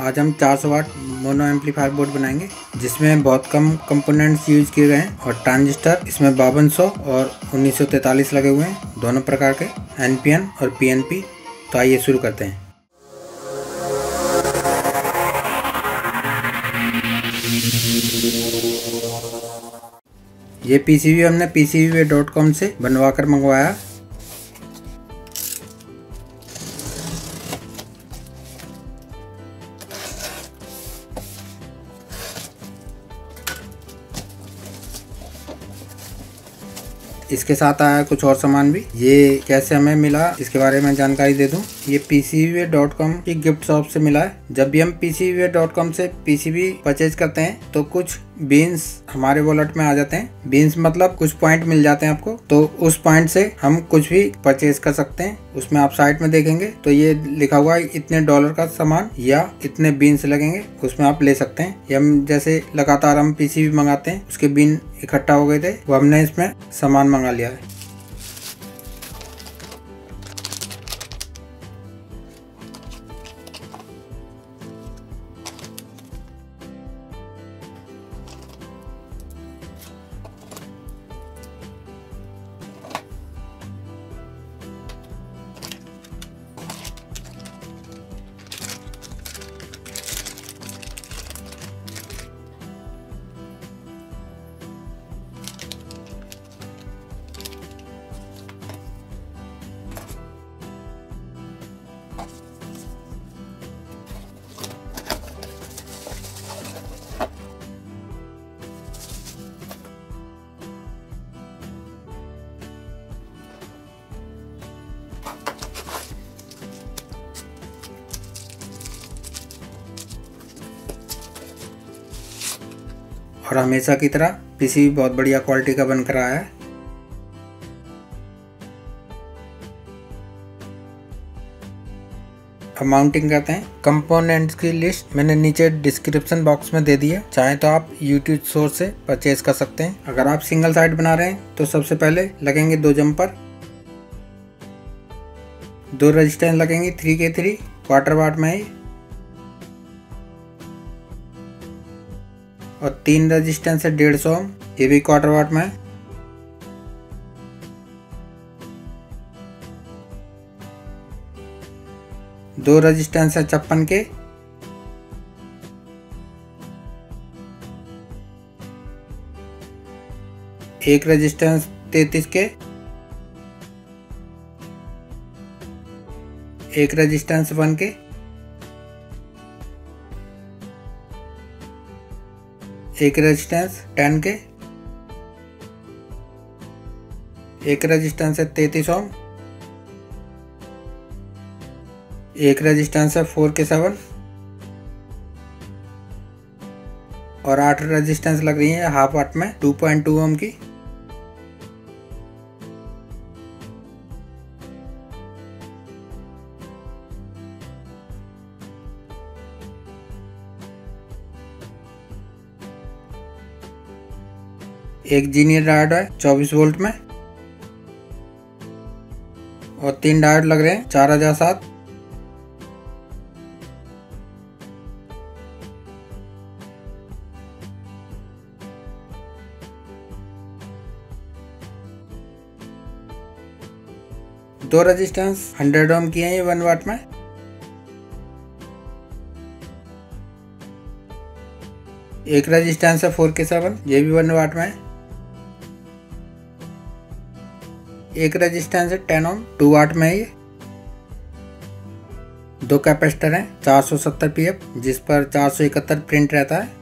आज हम 400 वाट mono amplifier board बनाएंगे जिसमें बहुत कम कंपोनेंट्स यूज किए गए हैं और ट्रांजिस्टर इसमें 5200 और 1943 लगे हुए हैं, दोनों प्रकार के NPN और PNP। तो आइए शुरू करते हैं। ये PCB हमने PCBWay.com से बनवा कर मंगवाया। इसके साथ आया कुछ और सामान भी। ये कैसे हमें मिला इसके बारे में जानकारी दे दूं। ये PCBWay.com की गिफ्ट शॉप से मिला है। जब भी हम PCBWay.com से PCB परचेज करते हैं तो कुछ बीन्स हमारे वॉलेट में आ जाते हैं। बीन्स मतलब कुछ पॉइंट मिल जाते हैं आपको, तो उस पॉइंट से हम कुछ भी परचेज कर सकते हैं। उसमें आप साइट में देखेंगे तो ये लिखा हुआ है इतने डॉलर का सामान या इतने बीन्स लगेंगे, उसमें आप ले सकते हैं। या हम जैसे लगातार हम PCB मंगाते हैं, उसके बीन इकट्ठा हो गए थे, वो हमने इसमें सामान मंगा लिया है। और हमेशा की तरह PCB बहुत बढ़िया क्वालिटी का बनकर आया है। अब माउंटिंग करते हैं। कंपोनेंट्स की लिस्ट मैंने नीचे डिस्क्रिप्शन बॉक्स में दे दी है, चाहे तो आप YouTube सोर्स से परचेज कर सकते हैं। अगर आप सिंगल साइड बना रहे हैं तो सबसे पहले लगेंगे 2 जंपर, 2 रेजिस्टेंस लगेंगे 3K3 क्वार्टर वाट में ही, और 3 रेजिस्टेंस है 150 ओम, ये भी क्वार्टर वाट में है। दो रेजिस्टेंस है 56 के, एक रेजिस्टेंस 33 के, एक रेजिस्टेंस 1 के, एक रेजिस्टेंस 10 के, एक रेजिस्टेंस है 33 ओम, एक रेजिस्टेंस है 4K7 और 8 रेजिस्टेंस लग रही है हाफ वाट में 2.2 ओम की। एक जीनियर डायोड है 24 वोल्ट में और 3 डायोड लग रहे हैं 4007। दो रेजिस्टेंस 100 ओम की है ये 1 वाट में। एक रेजिस्टेंस है 4K7, ये भी 1 वाट में है। एक रेजिस्टेंस है 10 ओम 2 वाट में है ये। 2 कैपेसिटर हैं 470 pF जिस पर 471 प्रिंट रहता है,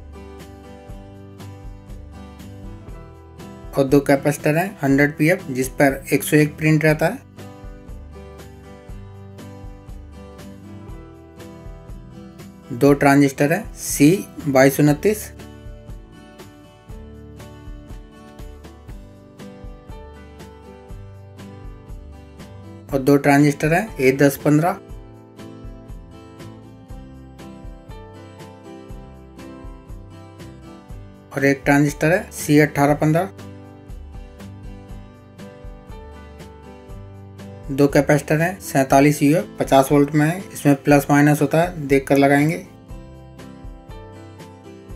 और 2 कैपेसिटर हैं 100 pF जिस पर 101 प्रिंट रहता है। दो ट्रांजिस्टर है C2229 और 2 ट्रांजिस्टर है A1015 और एक ट्रांजिस्टर है C1815। दो कैपेसिटर हैं 47 UF 50 वोल्ट में है, इसमें प्लस माइनस होता है, देख कर लगाएंगे।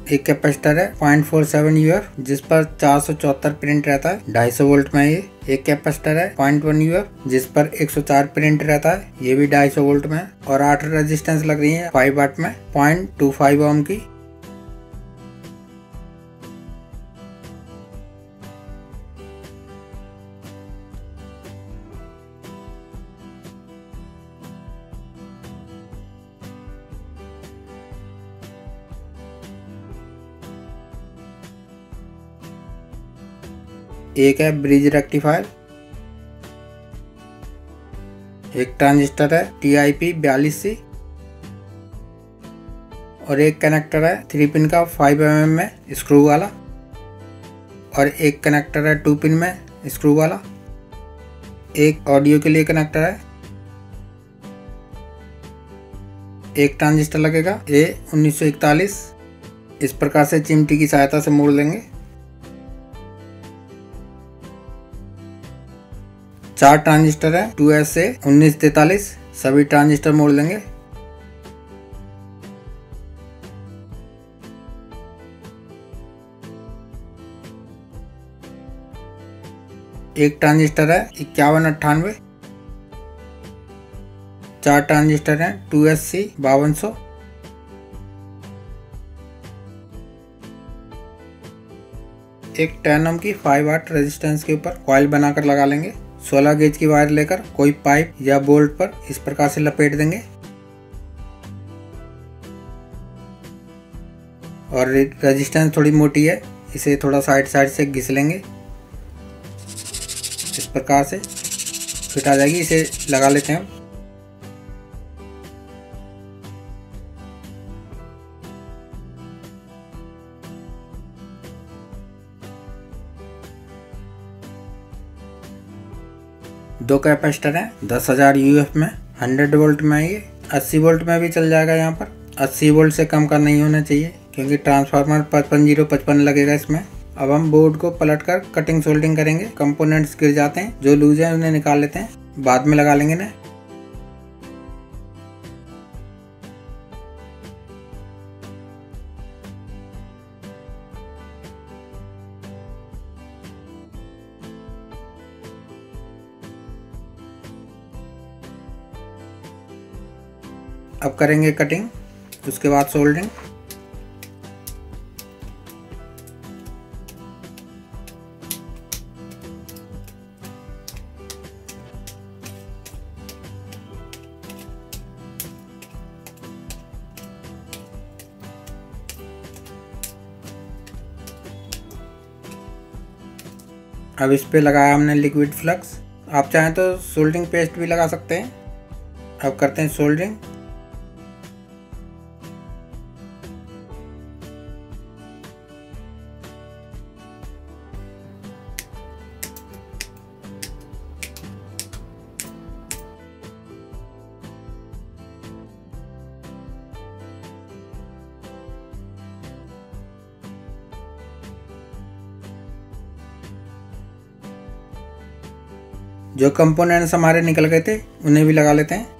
एक कैपेसिटर है 0.47 यूएफ जिस पर 474 प्रिंट रहता है, 250 वोल्ट में ये। एक कैपेसिटर है 0.1 यूएफ जिस पर 104 प्रिंट रहता है, ये भी 250 वोल्ट में। और 8 रेजिस्टेंस लग रही है 5 वाट में 0.25 ओम की। एक है ब्रिज रेक्टिफायर, एक ट्रांजिस्टर है TIP 42C और एक कनेक्टर है 3 पिन का 5 mm में स्क्रू वाला और एक कनेक्टर है 2 पिन में स्क्रू वाला। एक ऑडियो के लिए कनेक्टर है। एक ट्रांजिस्टर लगेगा A1941, इस प्रकार से चिमटी की सहायता से मोड़ लेंगे। 4 ट्रांजिस्टर है 2SA1943, सभी ट्रांजिस्टर मोड़ लेंगे। एक ट्रांजिस्टर है 5198, 4 ट्रांजिस्टर है 2SC 5200। एक 10 ओम की 5 वाट रेजिस्टेंस के ऊपर कॉइल बनाकर लगा लेंगे। 16 गेज की वायर लेकर कोई पाइप या बोल्ट पर इस प्रकार से लपेट देंगे और रेजिस्टेंस थोड़ी मोटी है, इसे थोड़ा साइड से घिस लेंगे। इस प्रकार से फिट आ जाएगी। इसे लगा लेते हैं। दो कैपेसिटर हैं 10,000 यूएफ में, 100 वोल्ट में है ये। 80 वोल्ट में भी चल जाएगा। यहाँ पर 80 वोल्ट से कम का नहीं होना चाहिए क्योंकि ट्रांसफार्मर 5555 लगेगा इसमें। अब हम बोर्ड को पलटकर कटिंग सोल्डिंग करेंगे। कंपोनेंट्स गिर जाते हैं, जो लूज है उन्हें निकाल लेते हैं, बाद में लगा लेंगे ना। अब करेंगे कटिंग, उसके बाद सोल्डरिंग। अब इस पे लगाया हमने लिक्विड फ्लक्स। आप चाहें तो सोल्डरिंग पेस्ट भी लगा सकते हैं। अब करते हैं सोल्डरिंग। जो कंपोनेंट्स हमारे निकल गए थे उन्हें भी लगा लेते हैं।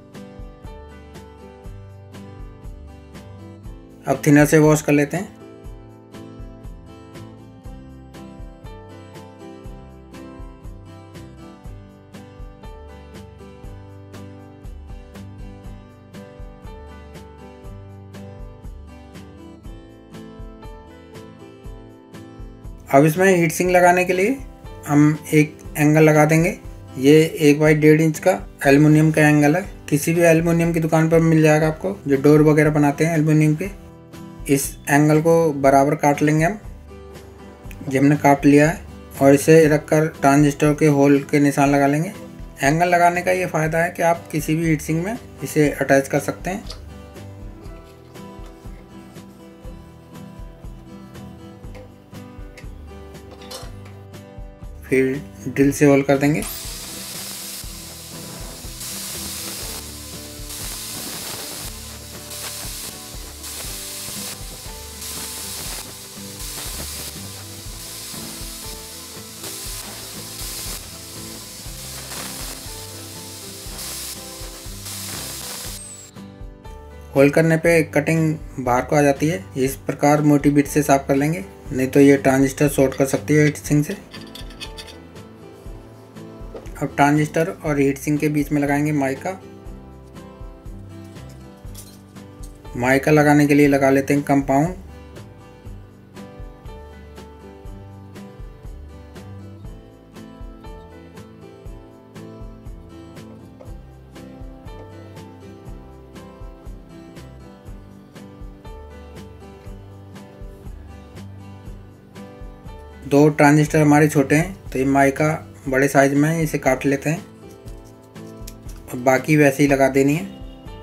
अब थिनर से वॉश कर लेते हैं। अब इसमें हीट सिंक लगाने के लिए हम एक एंगल लगा देंगे। ये 1/1.5 इंच का एल्युमिनियम का एंगल है। किसी भी एल्युमिनियम की दुकान पर मिल जाएगा आपको, जो डोर वगैरह बनाते हैं एल्युमिनियम के। इस एंगल को बराबर काट लेंगे हम। ये हमने काट लिया है और इसे रखकर ट्रांजिस्टर के होल के निशान लगा लेंगे। एंगल लगाने का ये फ़ायदा है कि आप किसी भी हीट सिंक में इसे अटैच कर सकते हैं। फिर ड्रिल से होल कर देंगे। होल करने पे कटिंग बाहर को आ जाती है। इस प्रकार मोटी बिट से साफ कर लेंगे, नहीं तो ये ट्रांजिस्टर शॉर्ट कर सकती है हीट सिंक से। अब ट्रांजिस्टर और हीट सिंक के बीच में लगाएंगे माइका। माइका लगाने के लिए लगा लेते हैं कंपाउंड। दो ट्रांजिस्टर हमारे छोटे हैं, तो ये माइका बड़े साइज में है, इसे काट लेते हैं और बाकी वैसे ही लगा देनी है।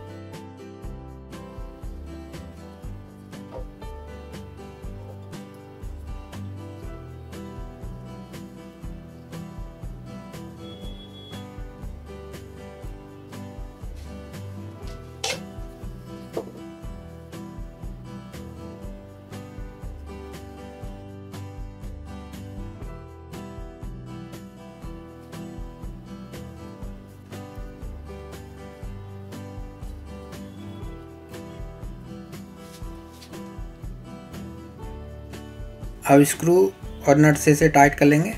अब स्क्रू और नट से इसे टाइट कर लेंगे।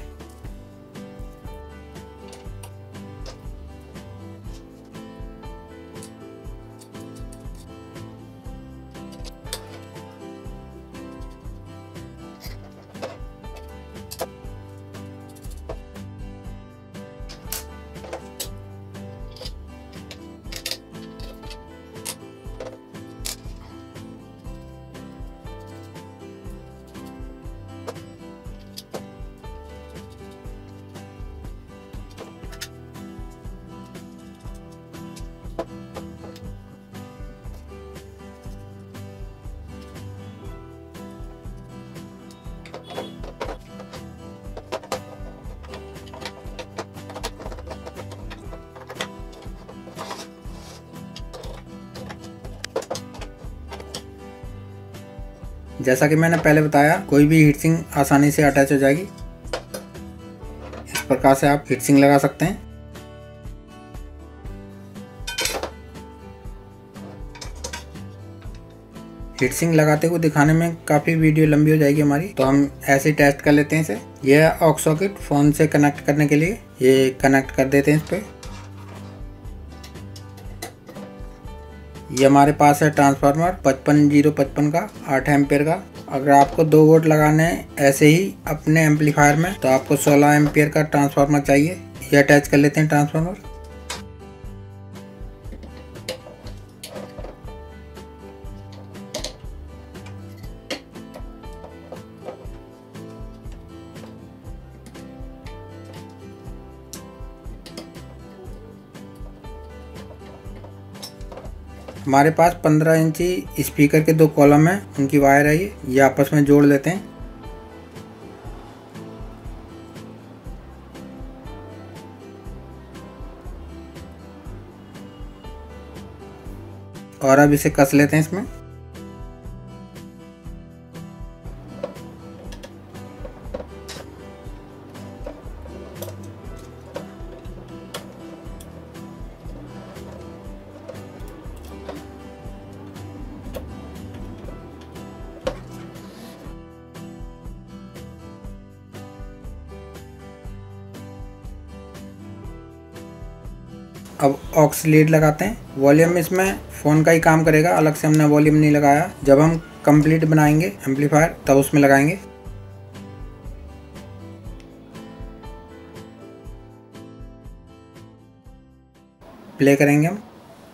जैसा कि मैंने पहले बताया, कोई भी हीट सिंक आसानी से अटैच हो जाएगी। इस प्रकार से आप हीट सिंक लगा सकते हैं। हीट सिंक लगाते हुए दिखाने में काफ़ी वीडियो लंबी हो जाएगी हमारी, तो हम ऐसे टेस्ट कर लेते हैं इसे। यह है ऑक्स सॉकेट फ़ोन से कनेक्ट करने के लिए, ये कनेक्ट कर देते हैं इस पर। ये हमारे पास है ट्रांसफार्मर 55055 का 8 एम्पियर का। अगर आपको 2 वोल्ट लगाने हैं ऐसे ही अपने एम्पलीफायर में, तो आपको 16 एम्पियर का ट्रांसफार्मर चाहिए। ये अटैच कर लेते हैं ट्रांसफार्मर। हमारे पास 15 इंची स्पीकर के 2 कॉलम हैं, उनकी वायर है ये आपस में जोड़ लेते हैं। और अब इसे कस लेते हैं इसमें। अब ऑक्स लीड लगाते हैं। वॉल्यूम इसमें फ़ोन का ही काम करेगा, अलग से हमने वॉल्यूम नहीं लगाया। जब हम कंप्लीट बनाएंगे एम्पलीफायर तब उसमें लगाएंगे। प्ले करेंगे हम।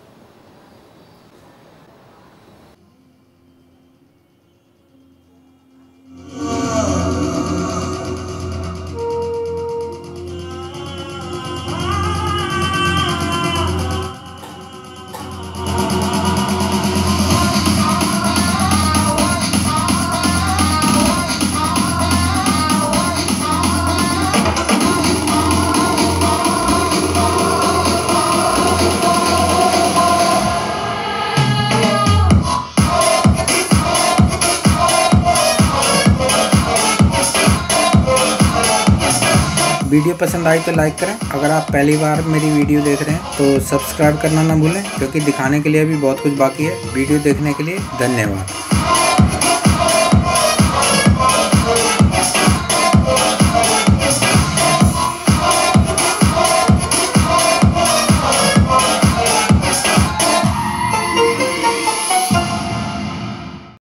वीडियो पसंद आई तो लाइक करें। अगर आप पहली बार मेरी वीडियो देख रहे हैं तो सब्सक्राइब करना ना भूलें, क्योंकि दिखाने के लिए अभी बहुत कुछ बाकी है। वीडियो देखने के लिए धन्यवाद।